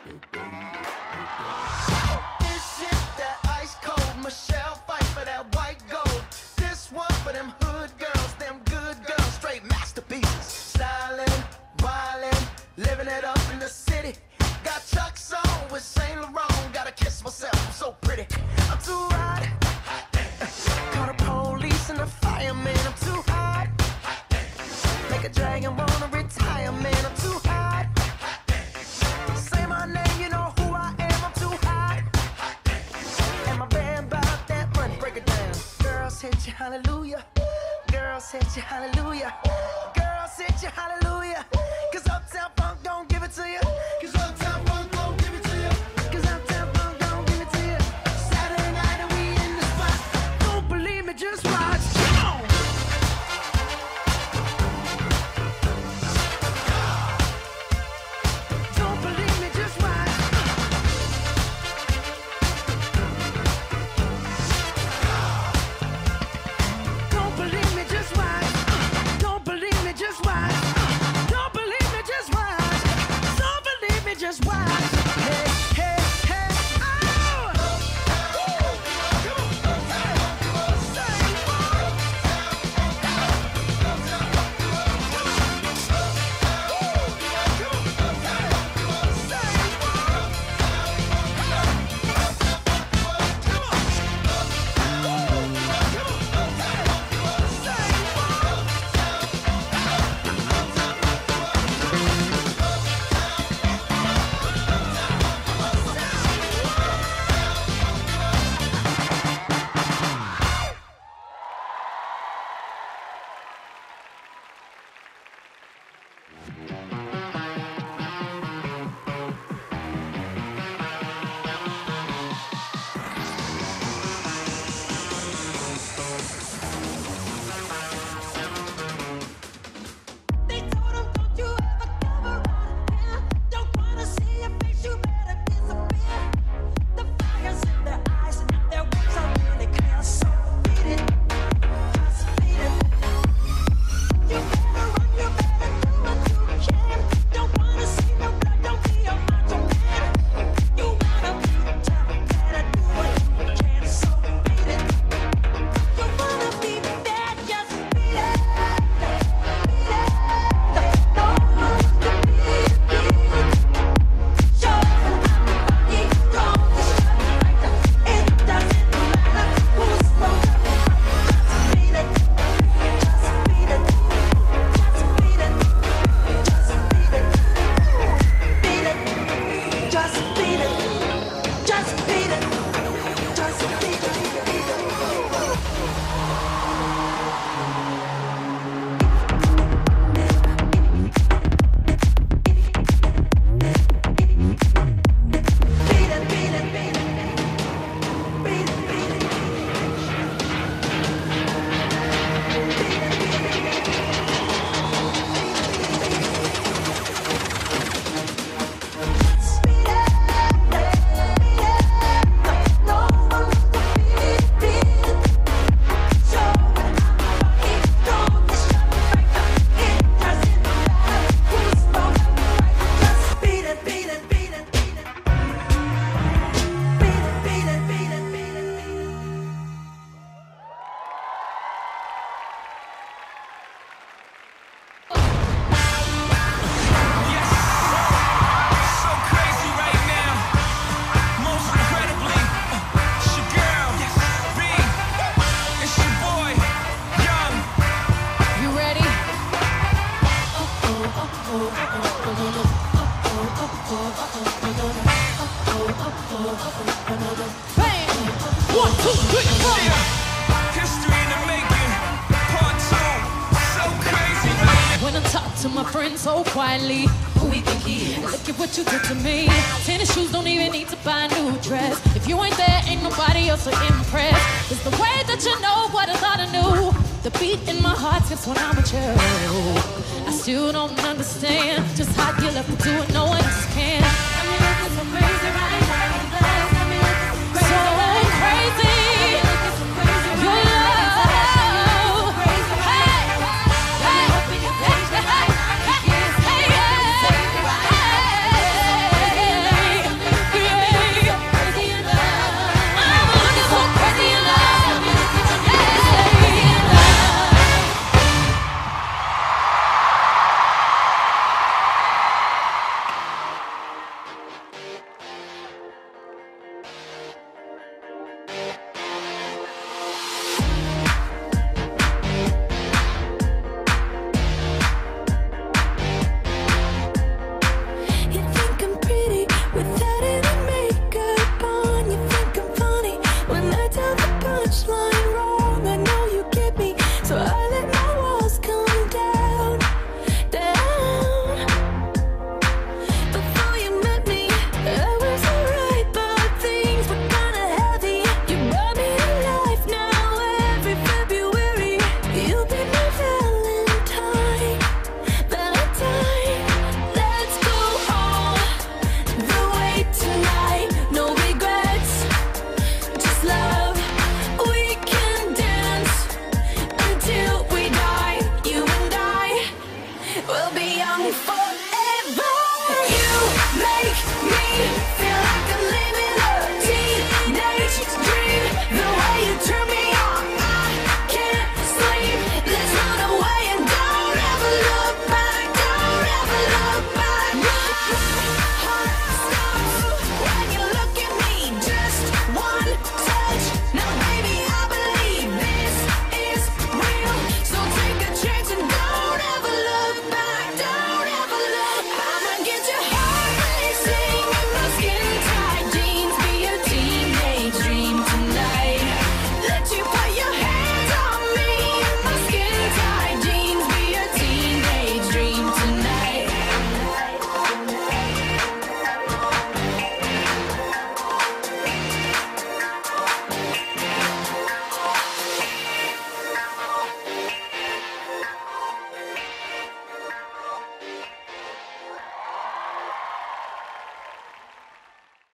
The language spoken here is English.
This shit that ice cold. Michelle fight for that white gold. This one for them hood girls, them good girls, straight masterpieces. Styling, wildin', living it up in the city. Got Chuck's on with Saint Laurent. Gotta kiss myself, I'm so pretty. I'm too hot. Call the police and the fireman. I'm too hot. Make a dragon wanna retire, man. I'm too hot. Say my name, you know who I am. I'm too hot. And my band bought that money. Break it down. Girls hit you, hallelujah. Girls hit you, hallelujah. Girls hit you, hallelujah. Cause Uptown Funk don't give it to you. Cause Uptown Funk don't give it to you. Cause Uptown Funk don't give it to you. Saturday night and we in the spot. Don't believe me, just watch. Come on. Don't believe me, just watch. Don't believe me, just watch. Don't believe me, just watch. Don't believe me, just watch. Don't believe me, just watch. Hey, hey, hey, oh! They told him, don't you ever come around here. Don't wanna see your face, you better disappear. The fire's in their eyes and their words are really clear. So beat it, just beat it. You better run, you better do what you can. Don't wanna see no blood, don't be a macho man. You wanna be tough, better do what you can. So beat it. You wanna be bad, just beat it. When I talk to my friends so quietly, who we think he is? Look at what you did to me. Tennis shoes don't even need to buy a new dress. If you ain't there, ain't nobody else to impress. It's the way that you know what I thought I knew. The beat in my heart skips when I'm with you. I still don't understand just how you left me to it. No one else can.